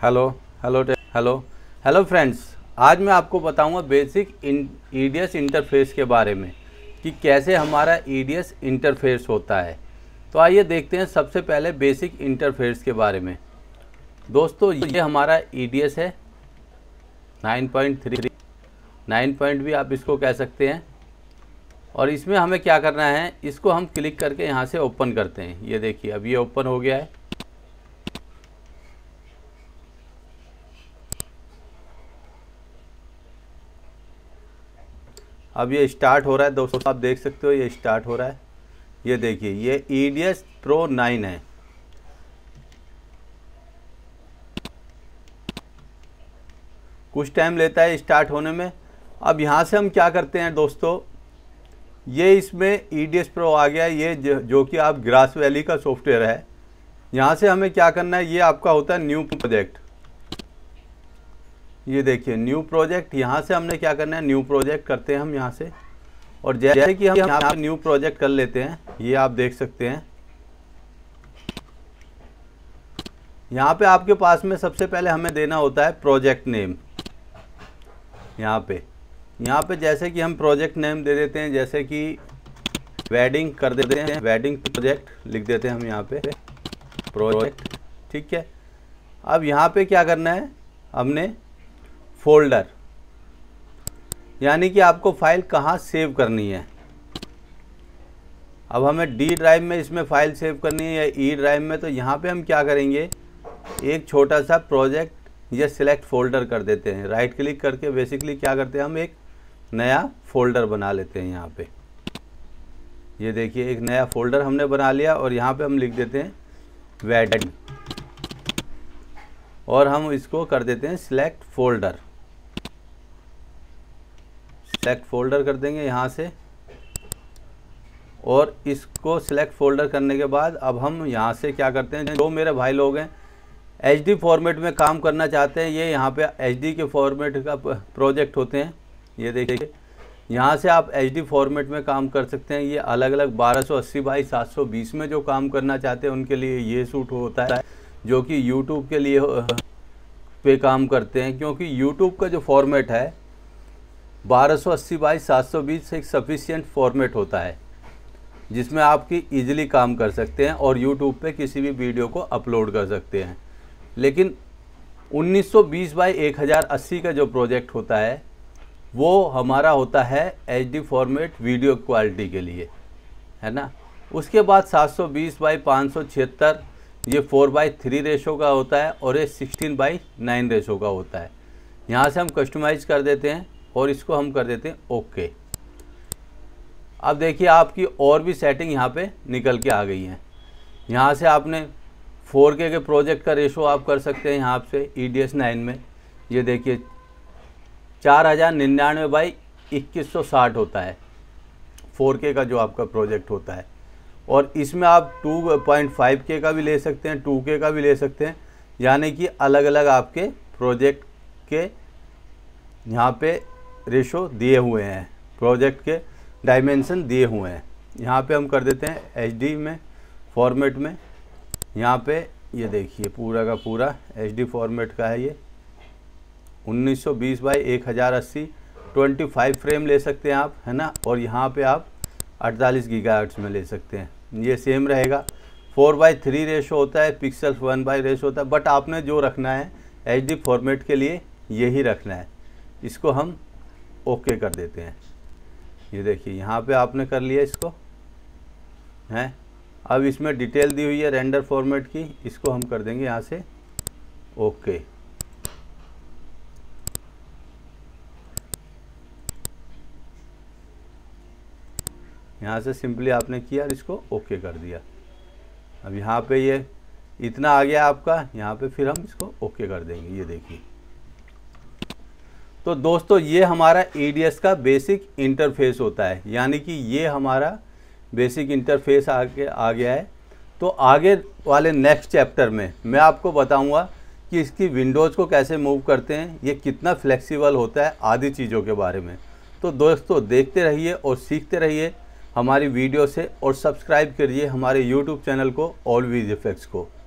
Hello hello hello hello friends, आज मैं आपको बताऊंगा बेसिक ईडीएस इंटरफेस के बारे में कि कैसे हमारा ईडीएस इंटरफेस होता है। तो आइए देखते हैं सबसे पहले बेसिक इंटरफेस के बारे में। दोस्तों, ये हमारा ईडीएस है 9.3 9 पॉइंट भी आप इसको कह सकते हैं। और इसमें हमें क्या करना है, इसको हम क्लिक करके यहाँ से ओपन करते हैं। ये देखिए, अब ये ओपन हो गया है। अब ये स्टार्ट हो रहा है दोस्तों, आप देख सकते हो ये स्टार्ट हो रहा है। ये देखिए, ये ईडीएस प्रो 9 है। कुछ टाइम लेता है स्टार्ट होने में। अब यहाँ से हम क्या करते हैं दोस्तों, ये इसमें ईडीएस प्रो आ गया। ये जो कि आप ग्रास वैली का सॉफ्टवेयर है। यहाँ से हमें क्या करना है, ये आपका होता है न्यू प्रोजेक्ट। ये देखिए न्यू प्रोजेक्ट, यहाँ से हमने क्या करना है, न्यू प्रोजेक्ट करते हैं हम यहाँ से। और जैसे कि हम यहाँ पे न्यू प्रोजेक्ट कर लेते हैं, ये आप देख सकते हैं। यहाँ पे आपके पास में सबसे पहले हमें देना होता है प्रोजेक्ट नेम। यहाँ पे जैसे कि हम प्रोजेक्ट नेम दे देते हैं, जैसे कि वेडिंग कर देते हैं, वेडिंग प्रोजेक्ट लिख देते हैं हम यहाँ पे प्रोजेक्ट। ठीक है। अब यहाँ पे क्या करना है, हमने फोल्डर, यानी कि आपको फाइल कहाँ सेव करनी है। अब हमें डी ड्राइव में इसमें फ़ाइल सेव करनी है या ई ड्राइव में, तो यहाँ पे हम क्या करेंगे, एक छोटा सा प्रोजेक्ट या सिलेक्ट फोल्डर कर देते हैं। राइट क्लिक करके बेसिकली क्या करते हैं, हम एक नया फोल्डर बना लेते हैं यहाँ पे। ये देखिए, एक नया फोल्डर हमने बना लिया और यहाँ पे हम लिख देते हैं वेडिंग, और हम इसको कर देते हैं सिलेक्ट फोल्डर। सेलेक्ट फोल्डर कर देंगे यहाँ से, और इसको सिलेक्ट फोल्डर करने के बाद अब हम यहाँ से क्या करते हैं, जो मेरे भाई लोग हैं एचडी फॉर्मेट में काम करना चाहते हैं, ये यहाँ पे एचडी के फॉर्मेट का प्रोजेक्ट होते हैं। ये देखिए, यहाँ से आप एचडी फॉर्मेट में काम कर सकते हैं। ये अलग अलग 1280 बाई 720 में जो काम करना चाहते हैं उनके लिए ये सूट होता है, जो कि यूट्यूब के लिए पे काम करते हैं, क्योंकि यूट्यूब का जो फॉर्मेट है 1280 बाई 720 एक सफिशिएंट फॉर्मेट होता है, जिसमें आपकी इजीली काम कर सकते हैं और यूट्यूब पे किसी भी वीडियो को अपलोड कर सकते हैं। लेकिन 1920 बाई 1080 का जो प्रोजेक्ट होता है वो हमारा होता है एचडी फॉर्मेट वीडियो क्वालिटी के लिए, है ना। उसके बाद 720 बाई 576 ये 4:3 रेशो का होता है, और ये 16:9 रेशो का होता है। यहाँ से हम कस्टमाइज कर देते हैं और इसको हम कर देते हैं ओके। अब देखिए, आपकी और भी सेटिंग यहाँ पे निकल के आ गई हैं। यहाँ से आपने 4K के प्रोजेक्ट का रेशो आप कर सकते हैं यहाँ से ईडीएस 9 में। ये देखिए 4099 बाई 2160 होता है 4K का जो आपका प्रोजेक्ट होता है। और इसमें आप 2.5K का भी ले सकते हैं, 2K का भी ले सकते हैं, यानी कि अलग अलग आपके प्रोजेक्ट के यहाँ पे रेशो दिए हुए हैं, प्रोजेक्ट के डायमेंशन दिए हुए हैं। यहाँ पे हम कर देते हैं एचडी में फॉर्मेट में। यहाँ पे ये देखिए पूरा का पूरा एचडी फॉर्मेट का है। ये 1920 बाई 1080 25 फ्रेम ले सकते हैं आप, है ना। और यहाँ पे आप 48 गीगाहर्ट्ज़ में ले सकते हैं। ये सेम रहेगा। 4:3 रेशो होता है, पिक्सल 1 रेशो होता है, बट आपने जो रखना है एचडी फॉर्मेट के लिए यही रखना है। इसको हम ओके कर देते हैं। ये देखिए, यहाँ पे आपने कर लिया इसको, हैं। अब इसमें डिटेल दी हुई है रेंडर फॉर्मेट की, इसको हम कर देंगे यहाँ से ओके। यहाँ से सिंपली आपने किया और इसको ओके कर दिया। अब यहाँ पे ये इतना आ गया आपका, यहाँ पे फिर हम इसको ओके कर देंगे। ये देखिए, तो दोस्तों ये हमारा ईडीएस का बेसिक इंटरफेस होता है, यानी कि ये हमारा बेसिक इंटरफेस आ गया है। तो आगे वाले नेक्स्ट चैप्टर में मैं आपको बताऊंगा कि इसकी विंडोज़ को कैसे मूव करते हैं, ये कितना फ्लेक्सिबल होता है, आदि चीज़ों के बारे में। तो दोस्तों देखते रहिए और सीखते रहिए हमारी वीडियो से, और सब्सक्राइब करिए हमारे यूट्यूब चैनल को ऑल विज इफेक्ट्स को।